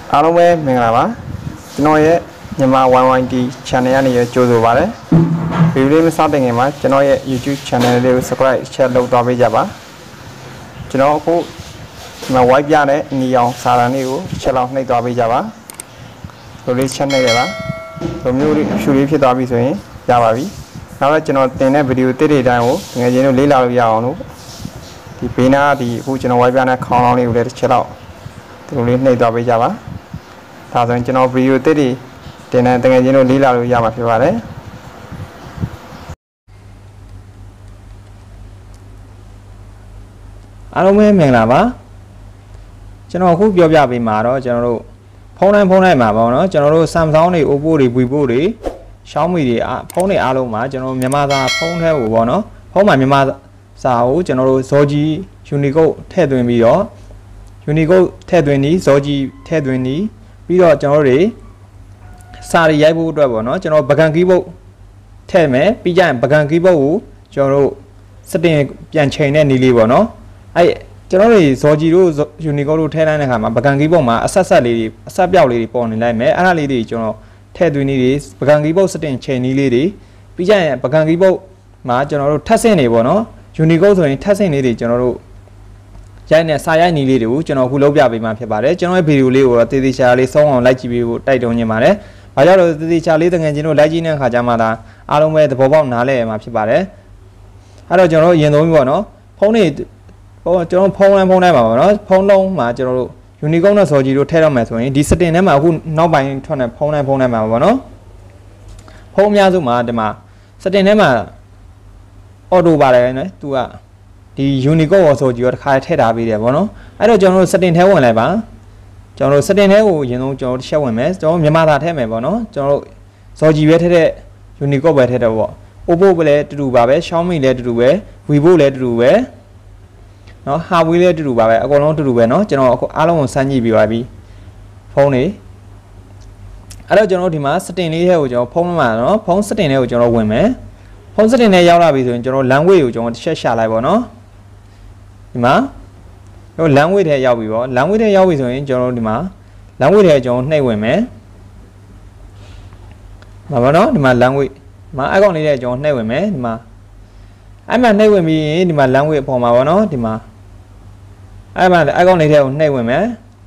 အားလုံးပဲမင်္ဂလာပါကျွန်တော်ရဲ့မြန်မာ YYT channel ကနေကြိုဆိုပါရစေဗီဒီယိုလေးမစတင်ခင်မှာကျွန်တော်ရဲ့ YouTube channel လေးကို subscribe share လုပ်သွားပေးကြပါကျွန်တော်အခုဒီမှာ white ပြတဲ့အနီရောင်စာတန်းလေးကိုချက်လောက်နှိပ်သွားပေးကြပါဒီလေးချက်နှိပ်ရပါဒီမျိုးလေးဖြူလေးဖြစ်သွားပြီဆိုရင်ရပါပြီနောက်တော့ကျွန်တော်တင်တဲ့ဗီဒီယိုတစ်တွေတိုင်းကိုငယ်ချင်းတို့လေးလာလို့ရအောင်လို့ဒီဘေးနားဒီအခုကျွန်တော် white ပြတဲ့ခေါင်းလောင်းလေးကိုလည်းတစ်ချက်လောက်ဒီလိုလေးနှိပ်သွားပေးကြပါဒါဆိုရင်ကျွန်တော်ဗီဒီယိုတစ်တွေတင်တဲ့တကယ်ချင်းတို့လေးလာလို့ရမှာဖြစ်ပါတယ်အားလုံးပဲမင်္ဂလာပါကျွန်တော်အခုပြောပြပေးမှာတော့ကျွန်တော်တို့ဖုန်းတိုင်းမှာပေါ့နော်ကျွန်တော်တို့ Samsung တွေ Oppo တွေ Vivo တွေ Xiaomi တွေဖုန်းတွေအားလုံးမှာကျွန်တော်မြန်မာစာဖုန်းထဲကိုပေါ့နော်ဖုန်းမှာမြန်မာစာကိုကျွန်တော်တို့ Zoji Unicode ထည့်သွင်းပြီးတော့ Unicode ထည့်သွင်းပြီး Zoji ထည့်သွင်းပြီးပြီးတော့ကျွန်တော်တို့တွေစာတွေရိုက်ဖို့အတွက်ပေါ့နော်ကျွန်တော်ပကံ keyboard ထည့်မယ်ပြီးကြရင်ပကံ keyboard ကိုကျွန်တော်တို့စတင်ပြန်ချိန်တဲ့နည်းလေးပေါ့နော်အဲ့ကျွန်တော်တို့ Zoji တို့ Unicode တို့ထည့်လိုက်တဲ့အခါမှာပကံ keyboard မှာအဆက်လေးတွေအဆက်ပြောက်လေးတွေပေါ်နေလိုက်မယ်အဲ့ဒါလေးတွေကျွန်တော်ထည့်သွင်းနည်းတွေပကံ keyboard စတင်ချိန်နည်းလေးတွေပြီးကြရင်ပကံ keyboard မှာကျွန်တော်တို့ထပ်ဆင့်နေပေါ့နော် Unicode ဆိုရင်ထပ်ဆင့်လေးတွေကျွန်တော်တို့ရိုက်နေစာရိုက်နည်းလေးတွေကိုကျွန်တော်အခုလုပ်ပြပေးမှာဖြစ်ပါတယ်ကျွန်တော်ရဲ့ဗီဒီယိုလေးကိုတော့တေးသေးချာလေးစောင်းအောင်လိုက်ကြည့်ပေးဖို့တိုက်တွန်းနေပါတယ်ဘာကြောင့်လဲတေးသေးချာလေးတကယ်ချင်းတို့လိုက်ကြည့်နေတဲ့အခါကျမှသာအားလုံးပဲသဘောပေါက်နားလည်ရမှာဖြစ်ပါတယ်အဲ့တော့ကျွန်တော်တို့အရင်ဆုံးပေါ့နော်ဖုန်းတွေကျွန်တော်ဖုန်းတိုင်းမှာပေါ့နော်ဖုန်းလုံးမှာကျွန်တော်တို့ Unicode နဲ့ Zoji တို့ထည့်တော့မယ်ဆိုရင်ဒီ setting ထဲမှာအခုနောက်ပိုင်းထွက်နေဖုန်းတိုင်းမှာပေါ့နော်ဖုန်းအများစုမှာဒီမှာ setting ထဲမှာ auto ပါတယ်နော်သူကဒီ Unicode ရော Zoji ရောတစ်ခါထည့်ထားပေးတယ်ပေါ့နော်အဲ့တော့ကျွန်တော်တို့ setting ထဲဝင်လိုက်ပါကျွန်တော်တို့ setting ထဲကိုအရင်ဆုံးကျွန်တော်တို့တစ်ချက်ဝင်မယ်ကျွန်တော်မြန်မာသာထည့်မယ်ပေါ့နော်ကျွန်တော်တို့ Zoji ပဲထည့်တဲ့ Unicode ပဲထည့်တယ်ပေါ့ Oppo ပဲလည်းတူတူပါပဲ Xiaomi လည်းတူတူပဲ Vivo လည်းတူတူပဲနော် Huawei လည်းတူတူပါပဲအကုန်လုံးတူတူပဲနော်ကျွန်တော်အခုအားလုံးကိုစမ်းကြည့်ပြီးပါပြီဖုန်းတွေအဲ့တော့ကျွန်တော်တို့ဒီမှာ setting လေးထဲကိုကျွန်တော်ဖုန်းမှာနော်ဖုန်း setting ထဲကိုကျွန်တော်ဝင်မယ်ဖုန်း setting ထဲရောက်လာပြီဆိုရင်ကျွန်တော် language ကိုကျွန်တော်တစ်ချက်ရှာလိုက်ပါနော်ဒီမှာကျွန်တော် language ထဲရောက်ပြီပေါ့ language ထဲရောက်ပြီဆိုရင်ကျွန်တော်တို့ဒီမှာ language ထဲကျွန်တော်နှိပ်ဝင်မယ်မှာပါနော်ဒီမှာ language ဒီမှာ icon လေးထဲကျွန်တော်နှိပ်ဝင်မယ်ဒီမှာအဲ့မှာနှိပ်ဝင်ပြီးရင်ဒီမှာ language အပေါ်မှာပေါ့နော်ဒီမှာအဲ့မှာ icon လေးထဲကိုနှိပ်ဝင်မယ်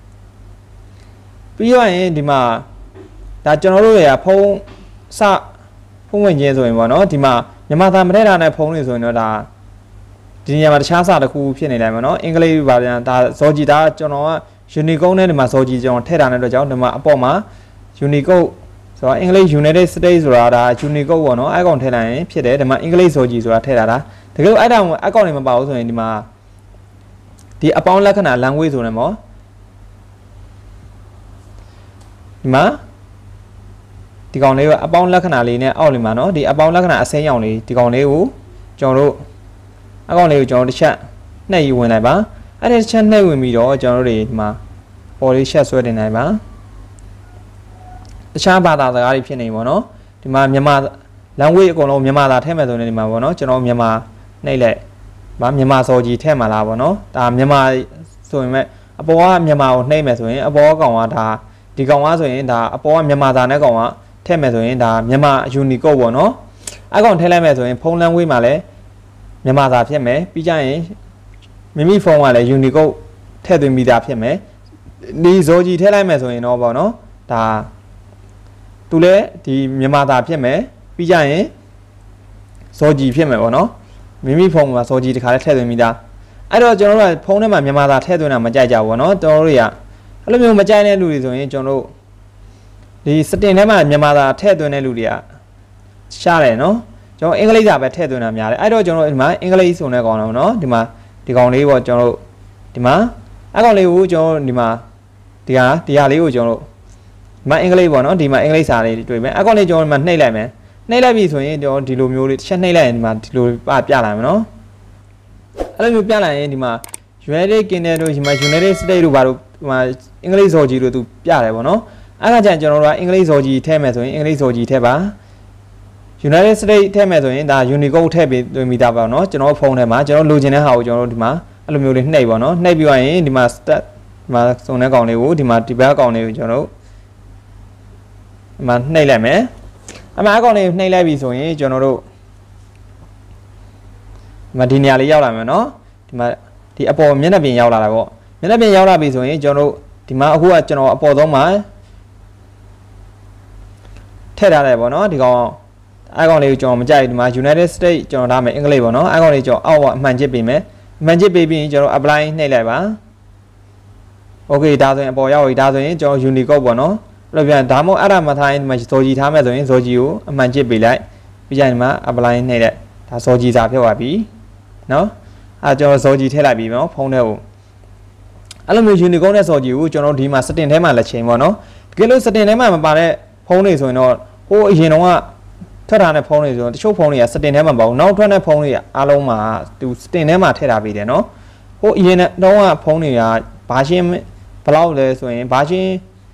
ပြီးတော့ရင်ဒီမှာဒါကျွန်တော်တို့တွေကဖုန်းဝင်ခြင်းဆိုရင်ပေါ့နော်ဒီမှာမြန်မာသားမထည့်ထားတဲ့ဖုန်းတွေဆိုရင်တော့ဒါဒီနေရာမှာတခြားစာတစ်ခုဖြစ်နေတယ်ပေါ့နော်အင်္ဂလိပ်ပါပြန်ဒါ Zoji ဒါကျွန်တော်က Unicode နဲ့ဒီမှာ Zoji ကျွန်တော်ထည့်ထားတဲ့အတွက်ကြောင့်ဒီမှာအပေါ်မှာ Unicode ဆိုတော့ English United States ဆိုတာဒါ Unicode ပေါ့နော် icon ထည့်လိုက်ရင်ဖြစ်တယ်ဒီမှာ English Zoji ဆိုတာထည့်ထားတာတကယ်လို့အဲ့ဒါကို icon တွေမပါဘူးဆိုရင်ဒီမှာဒီအပေါင်းလက္ခဏာ language ဆိုနေပေါ့ဒီမှာဒီကောင်လေးကအပေါင်းလက္ခဏာလေးနဲ့အောက်လေးမှာနော်ဒီအပေါင်းလက္ခဏာအစိမ်းရောင်လေးဒီကောင်လေးကိုကျွန်တော်တို့အကောင်လေးကိုကျွန်တော်တစ်ချက်နှိပ်ယူဝင်လိုက်ပါအဲ့ဒီတစ်ချက်နှိပ်ဝင်ပြီးတော့ကျွန်တော်တို့တွေဒီမှာပေါ်လေးရှက်ဆွဲတင်နိုင်ပါတခြားဘာသာစကားတွေဖြစ်နေပါတော့ဒီမှာမြန်မာ language အကုန်လုံးမြန်မာသာထည့်မယ်ဆိုရင်ဒီမှာပေါ့နော်ကျွန်တော်မြန်မာနှိပ်လိုက်ဗာမြန်မာ Zoji ထည့်မှာလားပေါ့နော်ဒါမြန်မာဆိုရင်မဲ့အပေါ်ကမြန်မာကိုနှိပ်မယ်ဆိုရင်အပေါ်ကောင်ကဒါဒီကောင်ကဆိုရင်ဒါအပေါ်ကမြန်မာသားနဲ့ကောင်ကထည့်မယ်ဆိုရင်ဒါမြန်မာ Unicode ပေါ့နော်အဲ့ကောင်ထည့်လိုက်မယ်ဆိုရင်ဖုန်း language မှာလည်းမြန်မာသားဖြစ်မယ်ပြီးကြရင်မိမိဖုန်းကလည်း Unicode ထည့်သွင်းပြီးသားဖြစ်မယ်ဒီ Zoji ထည့်လိုက်မယ်ဆိုရင်တော့ပေါ့နော်ဒါသူလည်းဒီမြန်မာသားဖြစ်မယ်ပြီးကြရင် Zoji ဖြစ်မယ်ပေါ့နော်မိမိဖုန်းမှာ Zoji တခါလေးထည့်သွင်းပြီးသားအဲ့တော့ကျွန်တော်တို့ကဖုန်းထဲမှာမြန်မာသားထည့်သွင်းတာမကြိုက်ကြဘူးပေါ့နော်ကျွန်တော်တို့တွေကအဲ့လိုမျိုးမကြိုက်တဲ့လူတွေဆိုရင်ကျွန်တော်တို့ဒီ setting ထဲမှာမြန်မာသားထည့်သွင်းတဲ့လူတွေကရှားတယ်နော်ကျွန်တော်အင်္ဂလိပ်စာပဲထည့်သွင်းတာများတယ်အဲ့တော့ကျွန်တော်ဒီမှာအင်္ဂလိပ်ဆိုတဲ့ကောင်တော့နော်ဒီမှာဒီကောင်လေးပေါ့ကျွန်တော်တို့ဒီမှာအဲ့ကောင်လေးကိုကျွန်တော်ဒီမှာဒီဟာလေးကိုကျွန်တော်တို့ဒီမှာအင်္ဂလိပ်ပေါ့နော်ဒီမှာအင်္ဂလိပ်စာလေးတွေ့မယ်အဲ့ကောင်လေးကျွန်တော်ဒီမှာနှိပ်လိုက်မယ်နှိပ်လိုက်ပြီဆိုရင်ကျွန်တော်ဒီလိုမျိုးလေးတစ်ချက်နှိပ်လိုက်ရင်ဒီမှာဒီလိုပြလာမယ်နော်အဲ့လိုမျိုးပြလာရင်ဒီမှာ United Kingdom တို့ဒီမှာ United States တို့ဘာလို့ဒီမှာအင်္ဂလိပ် Zoji တို့သူပြတယ်ပေါ့နော်အဲ့ဒါကြောင့်ကျွန်တော်တို့ကအင်္ဂလိပ် Zoji ထည့်မယ်ဆိုရင်အင်္ဂလိပ် Zoji ထည့်ပါ United States ထည့်မယ်ဆိုရင်ဒါ Unicode ထည့်ပြီးသွင်းပြီးသားပါနော်ကျွန်တော်ဖုန်းထဲမှာကျွန်တော်လိုချင်တဲ့ဟာကိုကျွန်တော်တို့ဒီမှာအဲ့လိုမျိုးလေးနှိပ်ပါနော်နှိပ်ပြီးသွားရင်ဒီမှာ start mà xong này còn này thì mà thì bé còn này cho nó mà này lại mẹ mà con này lại bị rồi cho nó đâu mà đi nhà lấy nhau làm nó mà thì Apple miễn là bị nhau là bộ miễn là bị nhau là bị rồi cho nó thì mà hùa cho nó Apple đó mà thế ra này bộ nó thì còn ai con này cho mà chạy mà United States cho nó làm mẹ English bộ nó ai con này cho ao mạnh chế bị mẹ mạnh chế bị cho nó apply này lại bà ok đa rồi Apple nhau đa rồi cho Unicode bộ nó rồi bây giờ đã một ara mà thay mà số gì tham rồi số gì mạnh chế bị lại bây giờ mà apply này lại đã số gì ra theo bị nó cho số gì thế lại bị nó phong đâu anh làm gì có này số gì cho nó đi mà setting thế mà là chuyện mà nó cái lúc setting thế mà bà này phong này rồi nó ô gì nó thoát ra này phong này rồi số phong này setting thế mà bảo nó thoát này phong này alo mà từ setting thế mà thế là bị đấy nó ô gì này nó phong này à ba千baoเลยဆိုရင်ဘာချင်း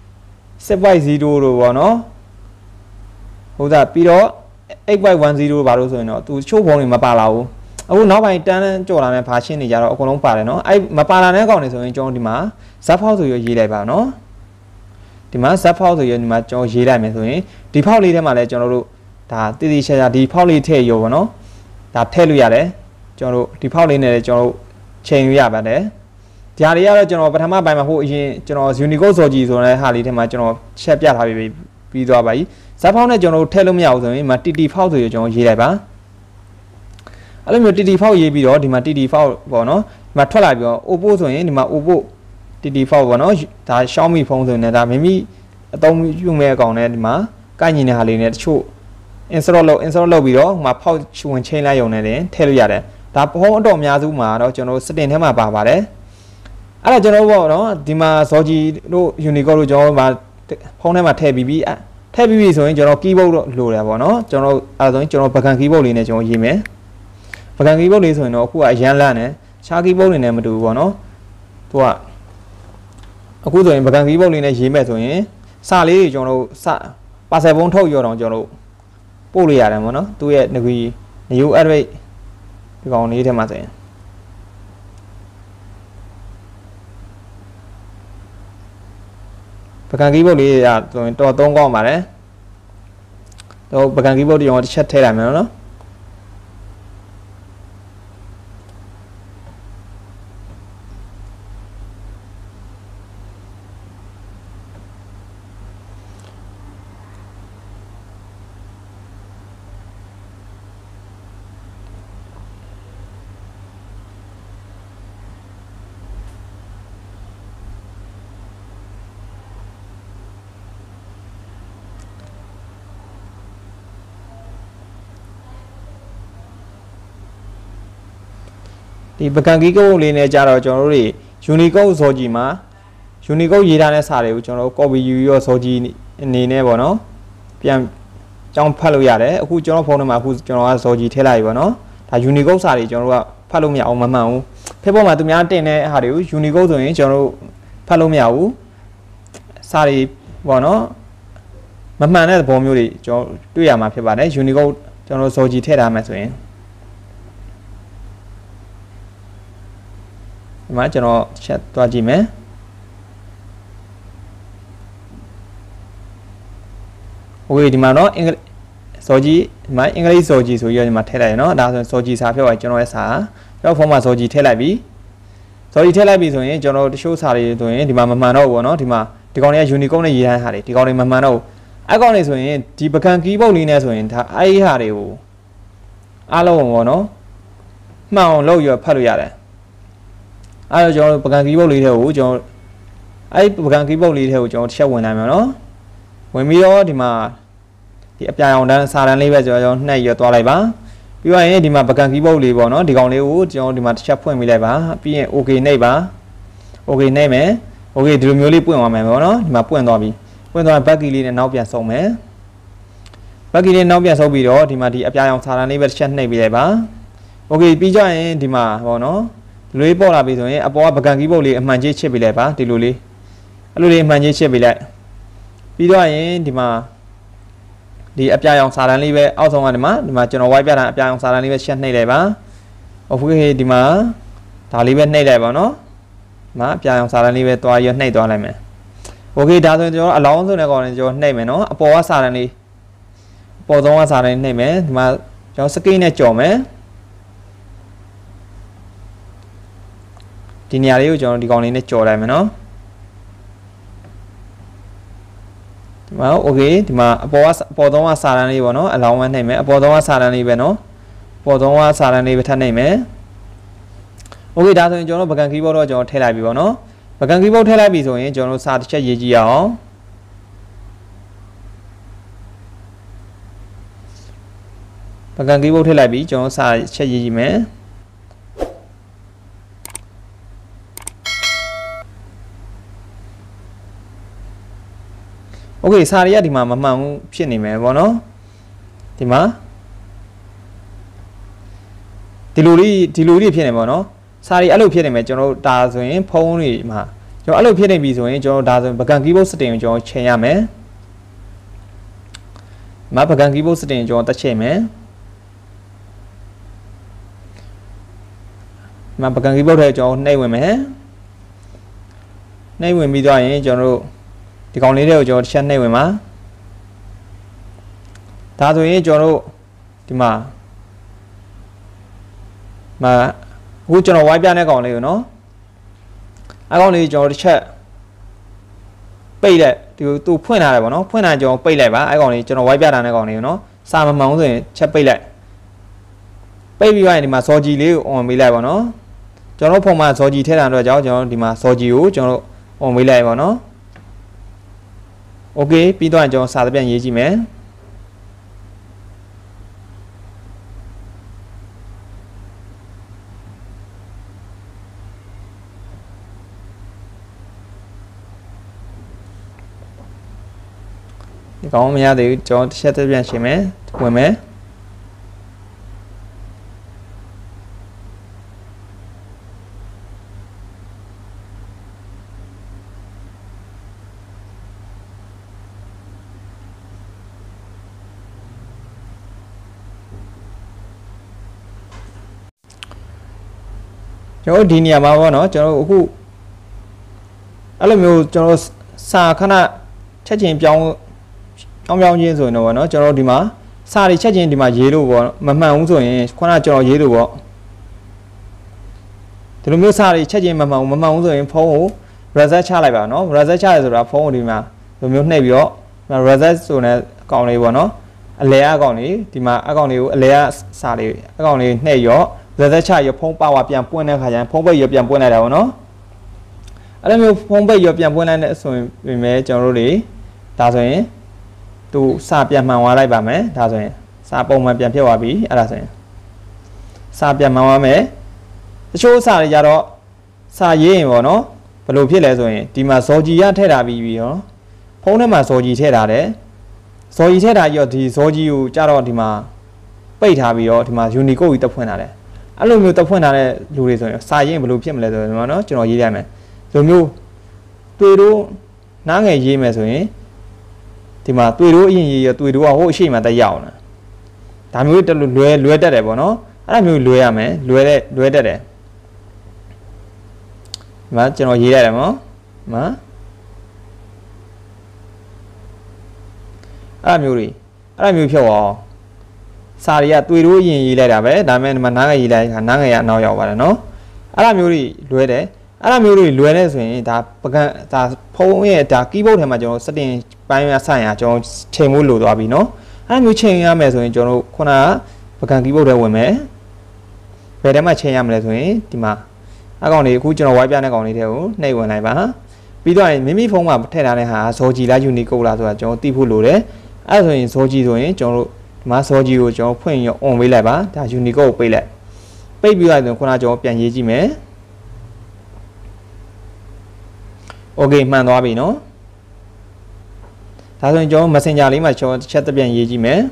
7.0 rồi nóဟုတ်တာပြီးတော့ 8.10 ဘာလို့ဆိုရင်တော့သူချိုးဖုံးနေမပါလာဘူးအခုနောက်ပိုင်းတန်းကြော်လာတဲ့ဘာချင်းတွေကြတော့အကုန်လုံးပါတယ်နော်အဲ့မပါလာတဲ့ကောင်တွေဆိုရင်ကျွန်တော်ဒီမှာဇက်ဖောက်ဆိုရရေးလိုက်ပါနော်ဒီမှာဇက်ဖောက်ဆိုရဒီမှာကျွန်တော်ရေးလိုက်မယ်ဆိုရင်ဒီဖောက်လေးထဲမှာလည်းကျွန်တော်တို့ဒါတည်တည်ချာချာဒီဖောက်လေးထည့်ရောပေါ့နော်ဒါထည့်လို့ရတယ်ကျွန်တော်တို့ဒီဖောက်လေးနဲ့လည်းကျွန်တော်တို့ချိန်လို့ရပါတယ်ဒီဟာတွေကတော့ကျွန်တော်ပထမပိုင်းမှာဟိုအရင်ကျွန်တော် Unicode စော်ကြည့်ဆိုတဲ့ဟာလေးထဲမှာကျွန်တော်ချက်ပြထားပြီးသွားပါပြီဇက်ဖောက်နဲ့ကျွန်တော်တို့ထည့်လို့မရဘူးဆိုရင်ဒီမှာ TT ဖောက်ဆိုရကျွန်တော်ရေးလိုက်ပါအဲ့လိုမျိုး TT ဖောက်ရေးပြီးတော့ဒီမှာ TT ဖောက်ပေါ့နော်ဒီမှာထွက်လာပြီးတော့ Oppo ဆိုရင်ဒီမှာ Oppo TT ဖောက်ပေါ့နော်ဒါ Xiaomi ဖုန်းဆိုရင်ဒါမိမိအသုံးပြုမဲ့အကောင်နဲ့ဒီမှာကိုက်ညီတဲ့ဟာလေးနဲ့တချို့ install လုပ်ပြီးတော့ဟိုမှာဖောက်ဝင်ချိန်လိုက်ရုံနဲ့တင်ထည့်လို့ရတယ်ဒါဖုန်းအတော်များစုမှာတော့ကျွန်တော် setting ထဲမှာပါပါတယ်အဲ့ဒါကျွန်တော်ပေါ့နော်ဒီမှာဇော်ဂျီတို့ Unicode တို့ကျွန်တော်မှာဖုန်းထဲမှာထည့်ပြီးဆိုရင်ကျွန်တော် keyboard တော့လိုတယ်ပေါ့နော်ကျွန်တော်အဲ့ဒါဆိုရင်ကျွန်တော်ပကံ keyboard လေးနဲ့ကျွန်တော်ရေးမယ်ပကံ keyboard လေးဆိုရင်တော့အခုကအရန်လန့်နေခြား keyboard တွေနဲ့မတူဘူးပေါ့နော်သူကအခုဆိုရင်ပကံ keyboard လေးနဲ့ရေးမယ်ဆိုရင်စာလေးတွေကျွန်တော်တို့ပါဆယ်ပုံထုတ်ရောတော့ကျွန်တော်တို့ပို့လို့ရတယ်ပေါ့နော်သူ့ရဲ့ new address ဒီကောင်လေးထဲမှာဆိုရင်ပကံ keyboard လေးရဆိုရင်တော်သုံးကောင်းပါတယ်တော့ပကံ keyboard တွေကျွန်တော်တစ်ချက်ထည့်လိုက်မယ်နော်ဒီပကံ keyboard လေးနဲ့ကြတော့ကျွန်တော်တို့တွေ Unicode ဇော်ဂျီမှာ Unicode ရေးထားတဲ့စာတွေကိုကျွန်တော်တို့ copy ယူပြီးတော့ဇော်ဂျီအနေနဲ့ပေါ့နော်ပြန်ကြောင်းဖတ်လို့ရတယ်အခုကျွန်တော်ဖုန်းထဲမှာအခုကျွန်တော်ကဇော်ဂျီထည့်လိုက်ပြီပေါ့နော်ဒါ Unicode စာတွေကျွန်တော်တို့ကဖတ်လို့မရအောင်မမှန်ဘူးဖေ့ပေါ်မှာသူများတင်တဲ့ဟာတွေကို Unicode ဆိုရင်ကျွန်တော်တို့ဖတ်လို့မရဘူးစာတွေပေါ့နော်မမှန်တဲ့သဘောမျိုးတွေကျွန်တော်တွေ့ရမှာဖြစ်ပါတယ် Unicode ကျွန်တော်ဇော်ဂျီထည့်ထားမယ်ဆိုရင်ဒီမှာကျွန်တော်ချက်သွားကြည့်မယ်โอเคဒီမှာเนาะအင်္ဂလိပ်စော်ကြီးဒီမှာအင်္ဂလိပ်စော်ကြီးဆိုပြီးတော့ဒီမှာထည့်လိုက်ရเนาะဒါဆိုရင်စော်ကြီးစာဖြောက်သွားကျွန်တော်ရဲ့စာကျွန်တော်ဖုန်းမှာစော်ကြီးထည့်လိုက်ပြီစော်ကြီးထည့်လိုက်ပြီဆိုရင်ကျွန်တော်တချို့စာတွေဆိုရင်ဒီမှာမမှန်တော့ဘူးပေါ့เนาะဒီမှာဒီကောင်တွေက Unicode နဲ့ရေးထားတဲ့ဟာတွေဒီကောင်တွေမမှန်တော့ဘူးအဲ့ကောင်တွေဆိုရင်ဒီပကံ keyboard လေးနဲ့ဆိုရင်ဒါအဲ့ဒီဟာတွေကိုအားလုံးပေါ့เนาะမှန်အောင်လုပ်ရဖတ်လို့ရတယ်အဲ့တော့ကျွန်တော်ပကံ keyboard လေးတွေကိုကျွန်တော်အဲ့ပကံ keyboard လေးတွေကိုကျွန်တော်တစ်ချက်ဝင်နိုင်မှာเนาะဝင်ပြီးတော့ဒီမှာဒီအပြာရောင်တန်းစာတန်းလေးပဲကျွန်တော်နှိပ်ရသွားလိုက်ပါပြီးတော့ရင်ဒီမှာပကံ keyboard လေးပေါ့เนาะဒီကောင်လေးကိုကျွန်တော်ဒီမှာတစ်ချက်ဖွင့်ပေးလိုက်ပါပြီးရင် okay နှိပ်ပါ okay နှိပ်မယ် okay ဒီလိုမျိုးလေးပွင့်သွားမယ်ပေါ့เนาะဒီမှာပွင့်သွားပြီပွင့်သွား back key လေးနဲ့နောက်ပြန်ဆုပ်မယ် back key လေးနောက်ပြန်ဆုပ်ပြီးတော့ဒီမှာဒီအပြာရောင်စာတန်းလေးပဲတစ်ချက်နှိပ်ပေးလိုက်ပါ okay ပြီးကြရင်ဒီမှာပေါ့เนาะဒီလိုလေးပေါ်လာပြီဆိုရင်အပေါ်ကပကံ keyboard လေးအမှန်ကြီးချစ်ပေးလိုက်ပါဒီလိုလေးအဲ့လိုလေးအမှန်ကြီးချစ်ပေးလိုက်ပြီးတော့ရင်ဒီမှာဒီအပြာရောင်စာတန်းလေးပဲအောက်ဆုံးကဒီမှာကျွန်တော် white ပြတာအပြာရောင်စာတန်းလေးပဲရှက်နှိပ်လိုက်ပါ okay ဒီမှာဒါလေးပဲနှိပ်လိုက်ပါเนาะ mà piang sa này về toa này toa này mẹ ok đã rồi cho allowance này còn cho này mẹ nó bỏ sa này đi bỏ trong sa này mẹ mà cho skin này chỗ mẹ thì nhà đi cho đi còn này chỗ này mẹ nó mà ok thì mà bỏ trong sa này vào nó allowance này mẹ bỏ trong sa này về nó bỏ trong sa này về thân này mẹ ok đã rồi cho nó bậc keyboard đó cho thay lại bị vào nó bậc keyboard thay lại bị rồi cho nó sa chất gì à bậc keyboard thay lại bị cho nó sa chất gì mẹ ok sa đi thì mà không biết này mẹ vào nó thì mà thì lùi đi biết này vào nó sa đi alo biết này mẹ cho nó đa rồi phong đi mà cho alo biết này bị rồi cho đa rồi bậc keyboard setting cho change ya mẹ mà bậc keyboard setting cho ta change mẹ mà bậc keyboard này cho này về mẹ này về bị rồi cho nó thì còn lấy đều cho chân này về má ta rồi cho nó thì mà cú cho nó quay bên này còn lấy nó ai còn lấy cho chết bay lại thì tôi phơi này bảo nó phơi này cho bay lại bả ai còn lấy cho nó quay bên này còn lấy nó sao mà mong rồi chết bay lại bay bị vậy thì mà so gì lấy on bay lại bảo nó cho nó phong mà so gì thế nào rồi cháu cho thì mà so gì cho nó on bay lại bảo nó okပြီးတော့ကျွန်တော်စာသဖြင့်ရေးကြည့်မယ်ဒီကောင်မရသေးဘူးကျွန်တော်တစ်ချက်သဖြင့်ရှင်းမယ်ဝင်မယ်ကျွန်တော်ဒီနေရာမှာပေါ့နော်ကျွန်တော်အခုအဲ့လိုမျိုးကျွန်တော်စာခဏချက်ချင်းပြောင်းချင်းဆိုရင်တော့ပေါ့နော်ကျွန်တော်ဒီမှာစာတွေချက်ချင်းဒီမှာရေးလို့ပေါ့မမှန်ဘူးဆိုရင်ခုနကကျွန်တော်ရေးလို့ပေါ့ဒီလိုမျိုးစာတွေချက်ချင်းမမှန်ဘူးဆိုရင်ဖုန်းကို reset ချလိုက်ပါနော် reset ချရဆိုတာဖုန်းကိုဒီမှာလိုမျိုးနှိပ်ပြီးတော့ reset ဆိုတဲ့အကောင့်လေးပေါ့နော်အလဲအကောင့်လေးဒီမှာအကောင့်လေးကိုအလဲအစာလေးအကောင့်လေးနှိပ်ရောreset ချရဖုန်းပါဝါပြန်ပွင့်တဲ့ခါကျရင်ဖုန်းပိတ်ရပြန်ပွင့်လိုက်တာပေါ့နော်အဲ့လိုမျိုးဖုန်းပိတ်ရပြန်ပွင့်လိုက်တဲ့ဆိုရင်ပြင်မဲ့ကျွန်တော်တို့တွေဒါဆိုရင်သူစာပြန်မှန်သွားလိုက်ပါမယ်ဒါဆိုရင်စာပုံမှန်ပြန်ဖြစ်သွားပြီအဲ့ဒါဆိုရင်စာပြန်မှန်သွားမယ်တချို့စာတွေကြတော့စာရေးရင်ပေါ့နော်ဘယ်လိုဖြစ်လဲဆိုရင်ဒီမှာဇော်ကြီးရထည့်တာပြီးရောဖုန်းထဲမှာဇော်ကြီးထည့်ထားတယ်ဇော်ကြီးထည့်တာကြီးရောဒီဇော်ကြီးကိုကြတော့ဒီမှာပိတ်ထားပြီးတော့ဒီမှာ Unicode ကြီးတက်ဖွင့်ထားတယ်အဲ့လိုမျိုးတက်ဖွင့်ထားတဲ့လူတွေဆိုရင်စာရေးရင်ဘယ်လိုဖြစ်မလဲဆိုတော့နော်ကျွန်တော်ရေးလိုက်မယ်ဒီမျိုးတွေ့တော့နားငယ်ရေးမယ်ဆိုရင်ဒီမှာတွေ့တော့အရင်ရေးရတွေ့တော့ဟိုအရှိမှတက်ရအောင်လားဒါမျိုးတက်လို့လွယ်တတ်တယ်ပေါ့နော်အဲ့ဒါမျိုးလွယ်ရမယ်လွယ်တတ်တယ်ဒီမှာကျွန်တော်ရေးလိုက်တယ်နော်ဒီမှာအဲ့ဒါမျိုးဖြုတ်အောင်စာတွေကတွေ့တော့ရင်ရေးလိုက်တာပဲဒါပေမဲ့ဒီမှာနားငယ်ရေးလိုက်ခါနားငယ်ရအနောက်ရောက်ပါတယ်နော်အဲ့ဒါမျိုးတွေလွယ်တယ်အဲ့ဒါမျိုးတွေလွယ်နေဆိုရင်ဒါဒါဖုန်းရဲ့ဒါ keyboard ထဲမှာကျွန်တော် setting ပိုင်းရဆိုင်ရကျွန်တော်ချိန်မှုလိုသွားပြီနော်အဲ့ဒါမျိုးချိန်ရမယ်ဆိုရင်ကျွန်တော်ခုနကပကံ keyboard ထဲဝင်မယ်ဘယ်ထဲမှာချိန်ရမလဲဆိုရင်ဒီမှာအကောင်လေးအခုကျွန်တော်ဝိုင်းပြတဲ့ကောင်လေးတွေကိုနှိပ်ဝင်လိုက်ပါပြီးတော့မိမိဖုန်းမှာထည့်ထားတဲ့ဟာဇော်ကြီးလား Unicode လားဆိုတာကျွန်တော်သိဖို့လိုတယ်အဲ့ဒါဆိုရင်ဇော်ကြီးဆိုရင်ကျွန်တော်တို့ဒီမှာဇော်ကြီးကိုကျွန်တော်ဖွင့်ရ on ပေးလိုက်ပါဒါ Unicode ကိုပိတ်လိုက်ပိတ်ပြီးလိုက်ဆိုရင်ခုနကကျွန်တော်ပြန်ရေးကြည့်မယ်โอเคမှန်သွားပြီเนาะဒါဆိုရင်ကျွန်တော် Messenger လေးမှာကျွန်တော်တစ်ချက်တစ်ပြန်ရေးကြည့်မယ်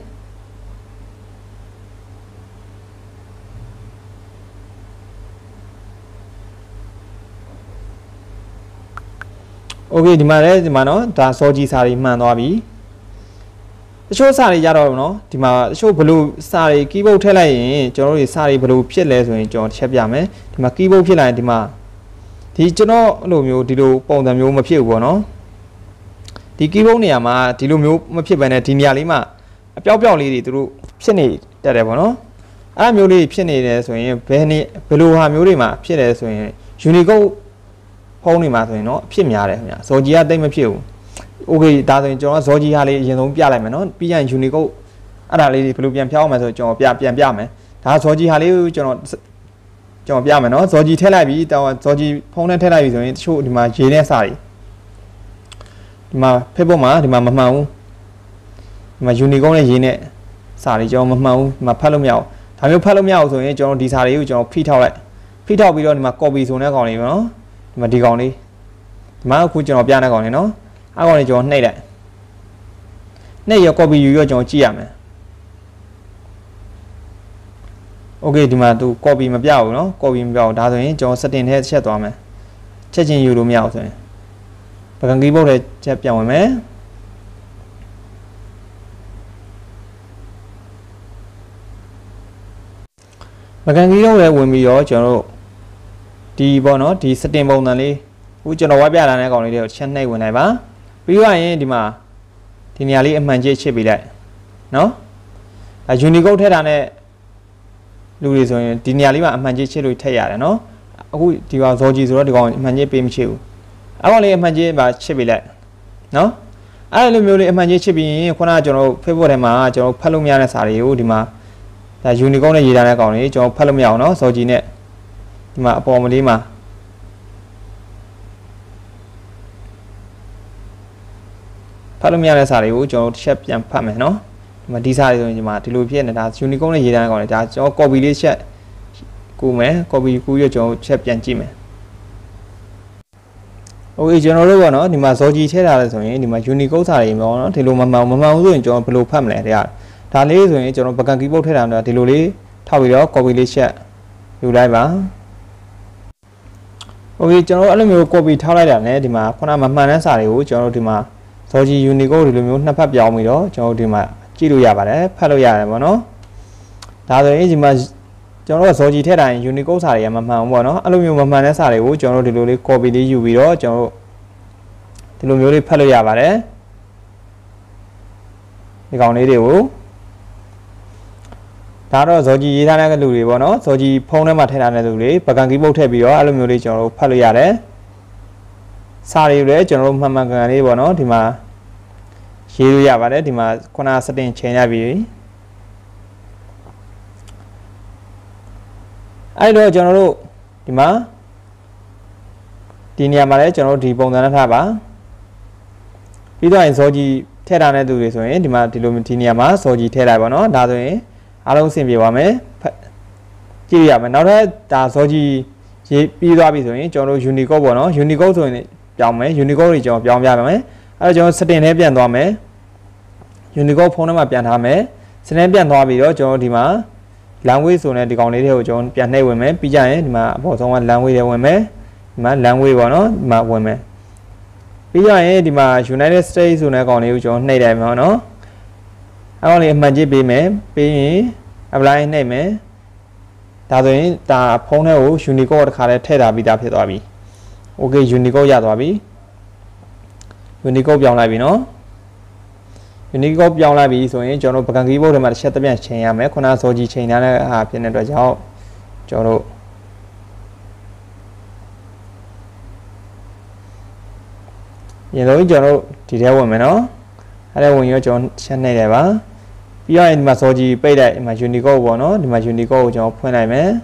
โอเคဒီမှာလည်းဒီမှာเนาะဒါစောကြီးစာတွေမှန်သွားပြီတချို့စာတွေကြတော့เนาะဒီမှာတချို့ဘယ်လိုစာတွေ keyboard ထည့်လိုက်ရင်ကျွန်တော်တို့စာတွေဘယ်လိုဖြစ်လဲဆိုရင်ကျွန်တော်တစ်ချက်ပြမယ်ဒီမှာ keyboard ဖြစ်လာရင်ဒီမှာဒီကျွန်တော်လိုမျိုးဒီလိုပုံစံမျိုးမဖြစ်ဘူးပေါ့နော်ဒီကီးဘုတ်နေရာမှာဒီလိုမျိုးမဖြစ်ဘဲနဲ့ဒီနေရာလေးမှာအပြောက်ပြောက်လေးတွေသူတို့ဖြစ်နေတတ်တယ်ပေါ့နော်အဲ့မျိုးလေးဖြစ်နေတယ်ဆိုရင်ဘယ်လိုဟာမျိုးတွေမှာဖြစ်တယ်ဆိုရင် Unicode ဖုန်းတွေမှာဆိုရင်တော့အဖြစ်များတယ်ခင်ဗျာဇော်ကြီးကတိတ်မဖြစ်ဘူး Okay ဒါဆိုရင်ကျွန်တော်ဇော်ကြီးဟာလေးအရင်ဆုံးပြလိုက်မယ်နော်ပြီးရင် Unicode အဲ့ဒါလေးတွေဘယ်လိုပြန်ဖြောင်းအောင်မလဲဆိုကျွန်တော်ပြန်ပြမယ်ဒါဇော်ကြီးဟာလေးကိုကျွန်တော်ပြမယ်နော်ဇော်ကြီးထည့်လိုက်ပြီတောင်းဇော်ကြီးဖုန်းနဲ့ထည့်လိုက်ပြီဆိုရင်တချို့ဒီမှာရေးနဲ့စာတွေဒီမှာ Facebook မှာဒီမှာမမှန်ဘူးဒီမှာ Unicode နဲ့ရေးနဲ့စာတွေကျွန်တော်မမှန်ဘူးဒီမှာဖတ်လို့မရဘူးဒါမျိုးဖတ်လို့မရဘူးဆိုရင်ကျွန်တော်ဒီစာတွေကိုကျွန်တော်ဖိထောက်လိုက်ဖိထောက်ပြီးတော့ဒီမှာ copy ဆိုတဲ့ကောင်လေးပေါ့နော်ဒီမှာဒီကောင်လေးဒီမှာအခုကျွန်တော်ပြတဲ့ကောင်လေးနော်အဲ့ကောင်လေးကျွန်တော်နှိပ်လိုက်နှိပ်ရ copy ယူရကျွန်တော်ကြည့်ရမယ် Okay ဒီမှာသူ copy မပြဘူးနော် copy မပြဘူးဒါဆိုရင်ကျွန်တော် setting ထဲချက်သွားမယ်ချက်ချင်းယူလို့မရဘူးဆိုရင်ပကံကီးဘုတ်ထဲချက်ပြန်ဝင်မယ်ပကံကီးဘုတ်ထဲဝင်ပြီးတော့ကျွန်တော်တို့ဒီပေါ့နော်ဒီ setting ပုံစံလေးအခုကျွန်တော်ဝိုင်းပြလာတဲ့ကောင်လေးတွေကိုချက်နှိပ်ဝင်လိုက်ပါပြီးတော့ရင်ဒီမှာဒီနေရာလေးအမှန်ကြီးချစ်ပေးလိုက်နော်အဲ Unicode ထည့်တာနဲ့လူတွေဆိုရင်ဒီနေရာလေးမှာအမှန်ကြီးချစ်လို့ထည့်ရတယ်နော်အခုဒီကောင်ဇော်ကြီးဆိုတော့ဒီကောင်အမှန်ကြီးပေးမချစ်ဘူးအဲ့ကောင်လေးအမှန်ကြီးပါချစ်ပေးလိုက်နော်အဲ့လိုမျိုးလေးအမှန်ကြီးချစ်ပြီးရင်ခုနကကျွန်တော် Facebook ထဲမှာကျွန်တော်ဖတ်လို့မရတဲ့စာတွေကိုဒီမှာဒါ Unicode နဲ့ရေးထားတဲ့ကောင်လေးကျွန်တော်ဖတ်လို့မရအောင်နော်ဇော်ကြီးနဲ့ဒီမှာအပေါ်မလေးမှာဖတ်လို့မရတဲ့စာတွေကိုကျွန်တော်တစ်ချက်ပြန်ဖတ်မယ်နော်ဒီမှာဒီစာတွေဆိုရင်ဒီမှာဒီလိုဖြစ်နေတာ Unicode နဲ့ရေးထားတဲ့ကောင်လေးဒါကျွန်တော် copy လေးချက်ကူမယ် copy ကူရကျွန်တော်ချက်ပြန်ကြည့်မယ် Okay ကျွန်တော်တို့ပေါ့နော်ဒီမှာဇော်ကြီးထည့်ထားလဲဆိုရင်ဒီမှာ Unicode စာတွေပေါ့နော်ဒီလိုမမှန်ဘူးဆိုရင်ကျွန်တော်ဘယ်လိုဖတ်မလဲတရားဒါလေးဆိုရင်ကျွန်တော်ပကံကီးဘုတ်ထည့်ထားတာဒီလိုလေးထောက်ပြီးတော့ copy လေးချက်ယူလိုက်ပါ Okay ကျွန်တော်အဲ့လိုမျိုး copy ထားလိုက်တာ ਨੇ ဒီမှာခုနမမှန်တဲ့စာတွေကိုကျွန်တော်တို့ဒီမှာဇော်ကြီး Unicode ဒီလိုမျိုးနှစ်ဖက်ပြောင်းပြီးတော့ကျွန်တော်တို့ဒီမှာကြည့်လို့ရပါတယ်ဖတ်လို့ရတယ်ပေါ့နော်ဒါဆိုရင်ဒီမှာကျွန်တော်တို့ဇော်ကြီးထည့်တိုင်း Unicode စာတွေကမမှန်ဘူးပေါ့နော်အဲ့လိုမျိုးမမှန်တဲ့စာတွေကိုကျွန်တော်တို့ဒီလိုလေး copy လေးယူပြီးတော့ကျွန်တော်တို့ဒီလိုမျိုးလေးဖတ်လို့ရပါတယ်ဒီကောင်လေးတွေကိုဒါတော့ဇော်ကြီးရေးထားတဲ့လူတွေပေါ့နော်ဇော်ကြီးဖုန်းထဲမှာထည့်ထားတဲ့လူတွေပကံကီးဘုတ်ထည့်ပြီးတော့အဲ့လိုမျိုးလေးကျွန်တော်တို့ဖတ်လို့ရတယ်စာတွေလည်းကျွန်တော်တို့မှန်မှန်ကန်ကန်လေးပေါ့နော်ဒီမှာရေးလို့ရပါတယ်ဒီမှာခုန setting ချိန်ရပြီအဲ့တော့ကျွန်တော်တို့ဒီမှာဒီနေရာမှာလည်းကျွန်တော်တို့ဒီပုံစံနဲ့ထားပါပြီးတော့ဇော်ကြီးထည့်ထားတဲ့သူတွေဆိုရင်ဒီမှာဒီလိုဒီနေရာမှာဇော်ကြီးထည့်လိုက်ပါနော်ဒါဆိုရင်အားလုံးအဆင်ပြေပါမယ်ကြည့်ရမယ်နောက်ထပ်ဒါဇော်ကြီးရေးပြီးသွားပြီဆိုရင်ကျွန်တော်တို့ Unicode ပေါ့နော် Unicode ဆိုရင်ပြောင်းမယ် Unicode တွေကျွန်တော်ပြောင်းပြပါမယ်အဲ့တော့ကျွန်တော် setting ထဲပြန်သွားမယ် Unicode ဖုန်းထဲမှာပြန်ထားမယ်စနစ်ပြန်သွားပြီးတော့ကျွန်တော်ဒီမှာ language ဆိုတဲ့ဒီကောင်လေးတွေကိုကျွန်တော်ပြန်နှိပ်ဝင်မယ်ပြီးကြရင်ဒီမှာအပေါ်ဆုံးက language တွေဝင်မယ်ဒီမှာ language ပေါ့နော်ဒီမှာဝင်မယ်ပြီးကြရင်ဒီမှာ United States ဆိုတဲ့ကောင်လေးကိုကျွန်တော်နှိပ်လိုက်မယ်နော်အဲ့ကောင်လေးအမှန်ကြီးပေးမယ်ပြီးရင် apply နှိပ်မယ်ဒါဆိုရင်ဒါဖုန်းထဲကို Unicode တစ်ခါလဲထည့်ထားပြီးသားဖြစ်သွားပြီ Okay Unicode ရသွားပြီ Unicode ပြောင်းလိုက်ပြီနော် Unicode ပြောင်းလိုက်ပြီဆိုရင်ကျွန်တော်တို့ပကံကီးဘုတ်ထဲမှာတစ်ချက်တစ်ပြန်ချိန်ရမယ်ခုနဇော်ကြီးချိန်ထားတဲ့ဟာဖြစ်နေတဲ့အတွက်ကြောင့်ကျွန်တော်တို့ရင်လုံးကျွန်တော်တို့ဒီထဲဝင်မယ်နော်အဲ့ဒါဝင်ရောကျွန်တော်ချက်နှိပ်လိုက်ပါပြီးတော့ဒီမှာဇော်ကြီးပိတ်လိုက်ဒီမှာ Unicode ပေါ့နော်ဒီမှာ Unicode ကိုကျွန်တော်ဖွင့်လိုက်မယ်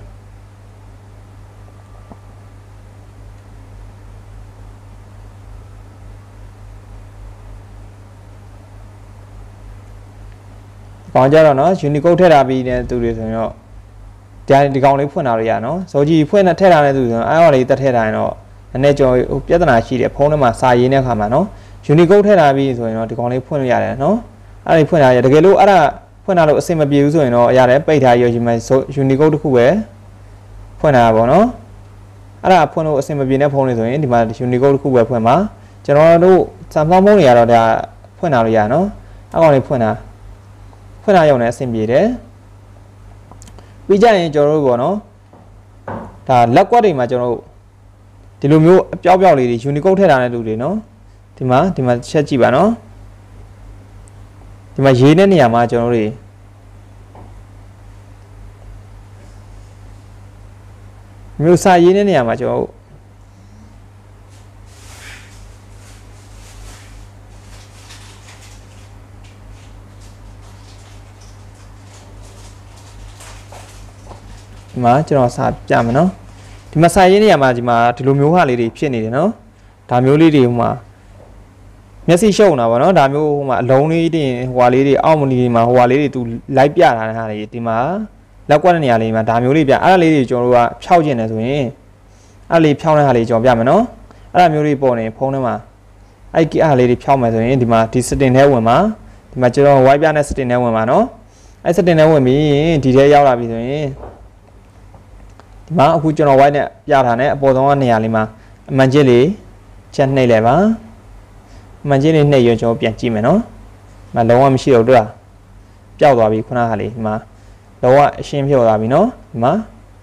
ပေါင်းကြတော့နော် Unicode ထည့်ထားပြီးတဲ့သူတွေဆိုရင်တော့ဒီကောင်လေးဖွင့်လာလို့ရနော်ဇော်ကြီးဖွင့်ထည့်ထားတဲ့သူဆိုရင်အဲ့ဟောလေးတက်ထည့်ထားရင်တော့နည်းနည်းကျွန်တော်ပြဿနာရှိတယ်ဖုန်းထဲမှာစာရင်းတဲ့အခါမှာနော် Unicode ထည့်ထားပြီးဆိုရင်တော့ဒီကောင်လေးဖွင့်လို့ရတယ်နော်အဲ့ဒီဖွင့်ထားရတကယ်လို့အဲ့ဒါဖွင့်ထားလို့အဆင်မပြေဘူးဆိုရင်တော့ရတယ်ပိတ်ထားရယူမယ် Unicode တစ်ခုပဲဖွင့်ထားတာပေါ့နော်အဲ့ဒါဖွင့်လို့အဆင်မပြေတဲ့ဖုန်းတွေဆိုရင်ဒီမှာ Unicode တစ်ခုပဲဖွင့်ပါကျွန်တော်တို့ Samsung ဖုန်းတွေကတော့ဒါဖွင့်ထားလို့ရနော်အဲ့ကောင်လေးဖွင့်ထားရုံနဲ့အဆင်ပြေတယ်ပြီးကြရင်ကျွန်တော်တို့ပေါ့နော်ဒါလက်ကွက်တွေမှာကျွန်တော်တို့ဒီလိုမျိုးအပြောက်ပြောက်လေးတွေ Unicode ထည့်ထားတဲ့လူတွေနော်ဒီမှာချက်ကြည့်ပါနော်ဒီမှာရေးတဲ့နေရာမှာကျွန်တော်တို့မျိုးစာရေးတဲ့နေရာမှာကျွန်တော်ဒီမှာကျွန်တော်စာပြမယ်နော်ဒီမှာစာရေးနေရာမှာဒီမှာဒီလိုမျိုးဟာလေးတွေဖြစ်နေတယ်နော်ဒါမျိုးလေးတွေဟိုမှာမျက်စိရှုံတာပေါ့နော်ဒါမျိုးဟိုမှာအလုံးလေးတင်ဟိုဟာလေးတွေအောက်မနီတွေမှာဟိုဟာလေးတွေသူလိုက်ပြထားတဲ့ဟာတွေဒီမှာလောက်ကွက်တဲ့နေရာလေးမှာဒါမျိုးလေးပြအဲ့ဒါလေးတွေကျွန်တော်တို့ကဖြောက်ကျင်တယ်ဆိုရင်အဲ့လေးဖြောင်းတဲ့ဟာလေးကျွန်တော်ပြမယ်နော်အဲ့ဒါမျိုးလေးပေါ်နေဖုန်းထဲမှာအဲ့ဒီအားလေးတွေဖြောင်းမယ်ဆိုရင်ဒီမှာဒီ setting ထဲဝင်မှာဒီမှာကျွန်တော် white ပြတဲ့ setting ထဲဝင်မှာနော်အဲ့ setting ထဲဝင်ပြီးဒီထဲရောက်လာပြီဆိုရင်ဒီမှာအခုကျွန်တော် white နဲ့ပြထားတဲ့အပေါ်ဆုံးကနေရာလေးမှာအမှန်ချင်းလေးချက်နှိပ်လိုက်ပါအမှန်ချင်းလေးနှိပ်ရကျွန်တော်ပြန်ကြည့်မယ်နော်မလုံးဝမရှိတော့တွေ့လားပျောက်သွားပြီခုနကလေးဒီမှာလုံးဝအရှင်းဖြစ်သွားပြီနော်ဒီမှာ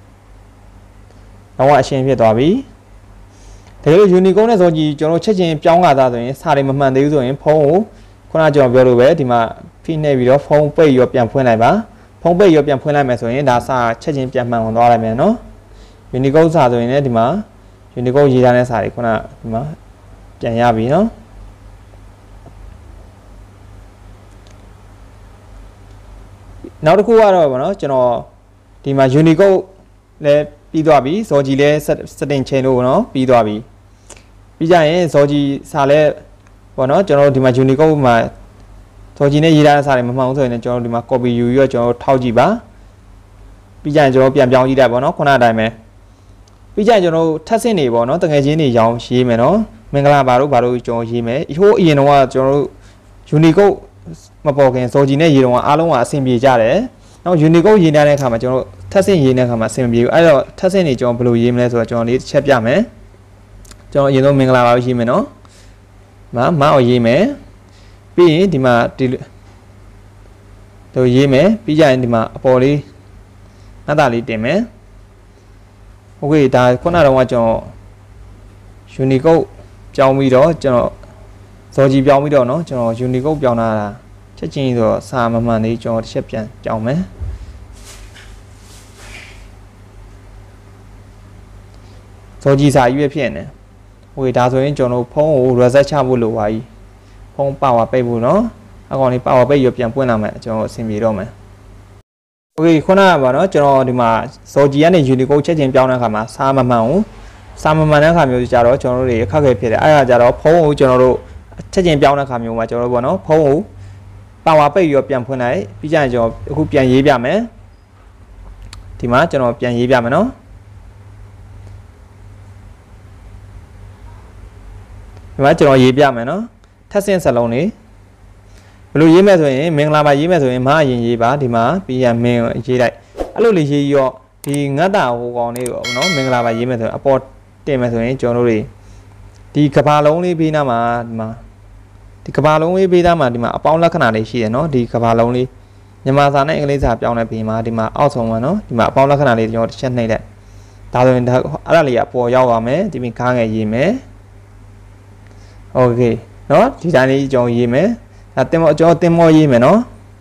လုံးဝအရှင်းဖြစ်သွားပြီတကယ်လို့ Unicode နဲ့ဆိုကြည့်ကျွန်တော်ချက်ချင်းပြောင်းလာတာဆိုရင်စာတွေမမှန်သေးဘူးဆိုရင်ဖုန်းကိုခုနကကျွန်တော်ပြောလို့ပဲဒီမှာဖိနှိပ်ပြီးတော့ဖုန်းပိတ်ရောပြန်ဖွင့်လိုက်ပါဖုန်းပိတ်ရောပြန်ဖွင့်လိုက်မယ်ဆိုရင်ဒါစာချက်ချင်းပြန်မှန်ဝင်သွားလိုက်မယ်နော် Unicode စာဆိုရင်လည်းဒီမှာ Unicode ရေးထားတဲ့စာတွေခုနဒီမှာပြန်ရပြီနော်နောက်တစ်ခုကတော့ဗောနော်ကျွန်တော်ဒီမှာ Unicode လည်းပြီးသွားပြီဇော်ကြီးလည်း setting ချိန်လို့ဗောနော်ပြီးသွားပြီပြီးကြရင်ဇော်ကြီးစာလည်းဗောနော်ကျွန်တော်ဒီမှာ Unicode မှာဇော်ကြီးနဲ့ရေးထားတဲ့စာတွေမမှန်ဘူးဆိုရင်ကျွန်တော်ဒီမှာ copy ယူပြီးတော့ကျွန်တော်ထောက်ကြည့်ပါပြီးကြရင်ကျွန်တော်ပြန်ပြောင်းကြည့်လိုက်ဗောနော်ခုနအတိုင်းပဲပြီးကြရင်ကျွန်တော်ထပ်ဆင့်နေဗောနော်တကယ်ချင်းတွေရောင်းရေးမယ်နော်မင်္ဂလာပါတို့ဘာတို့ကျွန်တော်ရေးမယ်ဟိုအရင်တော့ကျွန်တော်တို့ Unicode မပေါ်ခင်စောကြီးနဲ့ရေတော့အားလုံးကအဆင်ပြေကြတယ်။နောက် Unicode ရေးနေတဲ့အခါမှာကျွန်တော်ထပ်ဆင့်ရေးနေတဲ့အခါမှာအဆင်ပြေဘူး။အဲ့တော့ထပ်ဆင့်နေကျွန်တော်ဘယ်လိုရေးမလဲဆိုတော့ကျွန်တော်လေးတစ်ချက်ပြမယ်။ကျွန်တော်အရင်ဆုံးမင်္ဂလာပါရေးမယ်နော်။မအောင်ရေးမယ်။ပြီးရင်ဒီမှာဒီလိုရေးမယ်။ပြီးကြရင်ဒီမှာအပေါ်လေးနှက်တာလေးတင်မယ်။ Okay ဒါခုနကတော့ကျွန်တော် Unicode ပြောင်းပြီးတော့ကျွန်တော်ဇော်ကြီးပြောင်းပြီးတော့เนาะကျွန်တော် Unicode ပြောင်းလာတာချက်ချင်းဆိုတော့စာမမှန်သေးကျွန်တော်တစ်ချက်ပြန်ပြောင်းမယ်ဇော်ကြီးစာကြီးပဲဖြစ်နေဟိုဒါဆိုရင်ကျွန်တော်ဖုန်းကို reset ချဖို့လိုပါပြီဖုန်း power ပိတ်ဖို့เนาะအကောင်လေး power ပိတ်ရပြန်ပွင့်လာမယ်ကျွန်တော်အဆင်ပြေတော့မယ်โอเคခုနကပါเนาะကျွန်တော်ဒီမှာဇော်ကြီးကနေ Unicode ချက်ချင်းပြောင်းတဲ့အခါမှာစာမမှန်ဘူးစာမမှန်တဲ့အခါမျိုးကြတော့ကျွန်တော်တို့တွေအခက်အခဲဖြစ်တယ်အဲ့ဒါကြတော့ဖုန်းကိုကျွန်တော်တို့ချက်ချင်းပြောင်းတဲ့ခါမျိုးမှာကျွန်တော်တို့ပေါ့နော်ဖုန်းကိုပါဝါပိတ်ရောပြန်ဖွင့်လိုက်ပြီးကြရင်ကျွန်တော်အခုပြန်ရေးပြမယ်ဒီမှာကျွန်တော်ပြန်ရေးပြမယ်နော်ဒီမှာကျွန်တော်ရေးပြမယ်နော်ထပ်ဆင့်စလုံးလေးဘယ်လိုရေးမယ်ဆိုရင်မင်္ဂလာပါရေးမယ်ဆိုရင်မအရင်ရေးပါဒီမှာပြီးရမင်းရေးလိုက်အဲ့လိုလေးရေးရောဒီငတ်တာဟိုကောင်လေးပေါ့နော်မင်္ဂလာပါရေးမယ်ဆိုရင်အပေါ်တင်မယ်ဆိုရင်ကျွန်တော်တို့တွေဒီကဘာလုံးလေးပေးနာမှာဒီမှာဒီကဘာလုံးလေးပေးသားမှာဒီမှာအပေါင်းလက္ခဏာလေးရှိတယ်နော်ဒီကဘာလုံးလေးမြန်မာစာနဲ့အင်္ဂလိပ်စာပြောင်းတဲ့ပြင်မှာဒီမှာအောက်ဆုံးမှာနော်ဒီမှာအပေါင်းလက္ခဏာလေးကျွန်တော်တစ်ချက်နှိပ်လိုက်ဒါဆိုရင်အဲ့ဒါလေးကအပေါ်ရောက်သွားမယ်ဒီပြင်ခါငယ်ရေးမယ်โอเคနော်ဒီတိုင်းလေးကျွန်တော်ရေးမယ်ဒါတင်မောကျွန်တော်တင်မောရေးမယ်နော်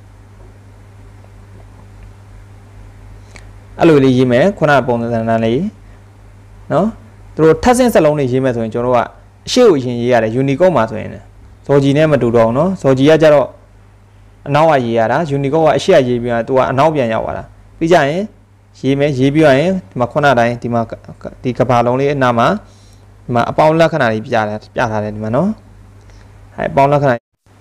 အဲ့လိုလေးရေးမယ်ခုနကပုံစံလေးနော်သူတို့ထပ်ဆင့်စလုံးလေးရေးမယ်ဆိုရင်ကျွန်တော်တို့ကအရှိကိုရင်ရေးရတယ် Unicode မှာဆိုရင်ဇော်ကြီးနဲ့မတူတော့ဘူးเนาะဇော်ကြီးကကြတော့အနောက်ကရေးရတာ Unicode ကအရှိကရေးပြီးတော့သူကအနောက်ပြန်ရောက်သွားတာပြီးကြရင်ရေးမယ်ရေးပြီးရရင်ဒီမှာခုနတိုင်းဒီမှာဒီကဘာလုံးလေးအနာမှာဒီမှာအပေါင်းလက္ခဏာလေးပြထားတယ်ဒီမှာเนาะအဲအပေါင်းလက္ခဏာ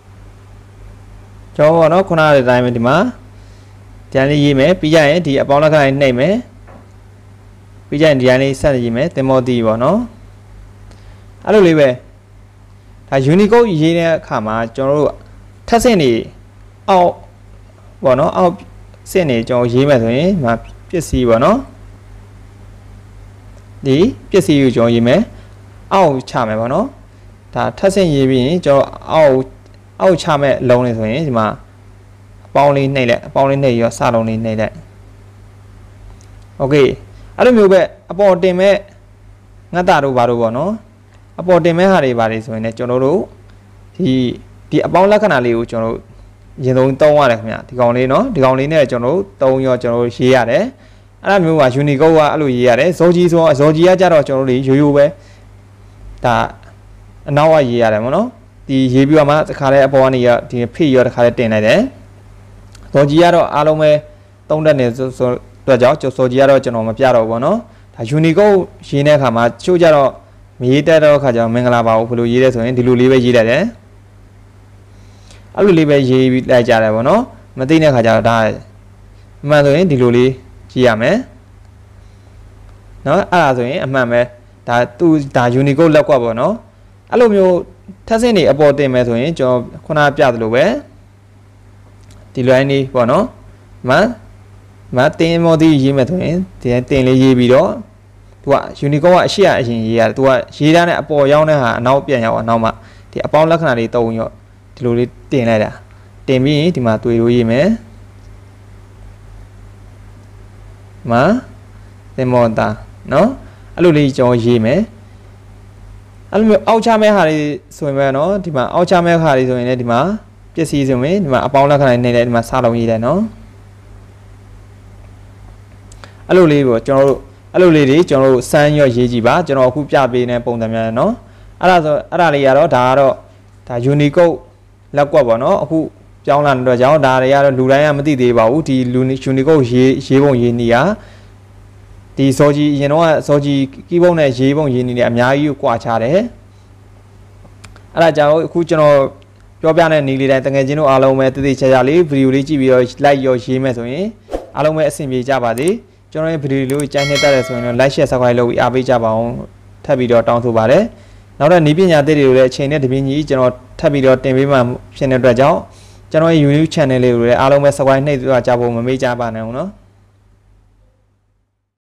ကျော်ပေါ့เนาะခုနတဲ့အတိုင်းပဲဒီမှာဒီတိုင်းလေးရေးမယ်ပြီးကြရင်ဒီအပေါင်းလက္ခဏာလေးနှိပ်မယ်ပြီးကြရင်ဒီတိုင်းလေးဆက်ရေးမယ်တင်မောတီပေါ့เนาะအဲ့လိုလေးပဲဒါ Unicode ရေးတဲ့အခါမှာကျွန်တော်တို့ထပ်ဆင့်နေအောက်ပေါ့နော်အောက်ဆင့်နေကျွန်တော်ရေးမယ်ဆိုရင်ဒီမှာပစ္စည်းပေါ့နော်ဒီပစ္စည်းကိုကျွန်တော်ရေးမယ်အောက်ချမယ်ပေါ့နော်ဒါထပ်ဆင့်ရေးပြီးရင်ကျွန်တော်အောက်ချမဲ့လုံးလေးဆိုရင်ဒီမှာအပေါင်းလေးနှိပ်လိုက်အပေါင်းလေးနှိပ်ရောစလုံးလေးနှိပ်လိုက်โอเคအဲ့လိုမျိုးပဲအပေါ်တင်မဲ့ငတ်တာတို့ဘာတို့ပေါ့နော်အပေါ်တင်မဲ့ဟာတွေဘာတွေဆိုရင်လည်းကျွန်တော်တို့ဒီအပေါင်းလက္ခဏာလေးကိုကျွန်တော်တို့ရင်ဆုံးသုံးရတယ်ခင်ဗျဒီကောင်လေးနော်ဒီကောင်လေးနဲ့ကျွန်တော်တို့သုံးရောကျွန်တော်တို့ရေးရတယ်အဲ့ဒါမျိုးက Unicode ကအဲ့လိုရေးရတယ်ဇော်ကြီးဆိုဇော်ကြီးကကြတော့ကျွန်တော်တို့ရိုးရိုးပဲဒါအနောက်ကရေးရတယ်ပေါ့နော်ဒီရေးပြီးတော့မှတစ်ခါတည်းအပေါ်ကနေဒီဖိရောတစ်ခါတည်းတင်လိုက်တယ်ဇော်ကြီးကတော့အားလုံးပဲသုံးတတ်နေဆိုတော့ကြောင့်ဇော်ကြီးကတော့ကျွန်တော်မပြတော့ဘူးပေါ့နော်ဒါ Unicode ရေးတဲ့အခါမှာချို့ကြတော့မရေးတတ်တော့အခါကျတော့မင်္ဂလာပါဘူးဘယ်လိုရေးလဲဆိုရင်ဒီလိုလေးပဲရေးလိုက်တယ်အဲ့လိုလေးပဲရေးပြီးလိုက်ကြတယ်ပေါ့နော်မသိတဲ့အခါကျတော့ဒါအမှန်ဆိုရင်ဒီလိုလေးကြည့်ရမယ်နော်အဲ့ဒါဆိုရင်အမှန်ပဲဒါသူဒါ Unicode လက်ကွက်ပေါ့နော်အဲ့လိုမျိုးထပ်ဆင့်နေအပေါ်တင်မယ်ဆိုရင်ကျွန်တော်ခုနပြသလိုပဲဒီ line လေးပေါ့နော်မတင်မော်ဒီရေးမယ်ဆိုရင်ဒီတင်လေးရေးပြီးတော့သူက Unicode ကအရှိအရင်ရေးရတယ်သူကရေးထားတဲ့အပေါ်ရောက်တဲ့ဟာအနောက်ပြန်ရောက်အနောက်မှာဒီအပေါင်းလက္ခဏာတွေတုံးရောဒီလိုလေးတင်လိုက်တာတင်ပြီးရင်ဒီမှာတွေ့လို့ရေးမယ်သင်္ဘောသားနော်အဲ့လိုလေးကျွန်တော်ရေးမယ်အဲ့လိုမျိုးအောက်ချမဲ့ဟာတွေဆိုရင်ပဲနော်ဒီမှာအောက်ချမဲ့ဟာတွေဆိုရင်လည်းဒီမှာပစ္စည်းဆိုရင်ဒီမှာအပေါင်းလက္ခဏာနေလည်းဒီမှာစလုံးရေးတယ်နော်အဲ့လိုလေးပေါ့ကျွန်တော်တို့အဲ့လိုလေးတွေကျွန်တော်တို့စမ်းရောရေးကြည့်ပါကျွန်တော်အခုပြပေးနေပုံစံများနော်အဲ့ဒါဆိုအဲ့ဒါလေးကတော့ဒါUnicode လက်ကွက်ပေါ့နော်အခုပြောင်းလာတဲ့အတွက်ကြောင့်ဒါတွေကတော့လူတိုင်းကမသိသေးပါဘူးဒီ Unicode ရေးပုံရေးနေရဒီစောကြီးအရင်တော့စောကြီးကီးဘုတ်နဲ့ရေးပုံရေးနေတယ်အများကြီးကိုကွာခြားတယ်အဲ့ဒါကြောင့်အခုကျွန်တော်ပြောပြတဲ့နေလေးတိုင်းတကယ်ချင်းတို့အားလုံးပဲတည်ချာလေးဗီဒီယိုလေးကြည့်ပြီးတော့ like ရောရေးမယ်ဆိုရင်အားလုံးပဲအဆင်ပြေကြပါစေကျွန်တော်ရဲ့ဗီဒီယိုလေးကိုကြိုက်နေတဲ့ဆိုရင်တော့ like share subscribe လုပ်ပြီးအားပေးကြပါအောင်ထပ်ပြီးတော့တောင်းဆိုပါတယ်နောက်တော့နည်းပညာသစ်တွေကိုလည်းအချိန်နဲ့တပြေးညီကျွန်တော်ထပ်ပြီးတော့တင်ပေးမှဖြစ်တဲ့အတွက်ကြောင့်ကျွန်တော်ရဲ့ YouTube channel လေးကိုလည်းအားလုံးပဲ subscribe နှိပ်ကြဖို့မမေ့ကြပါနဲ့ဦးနော်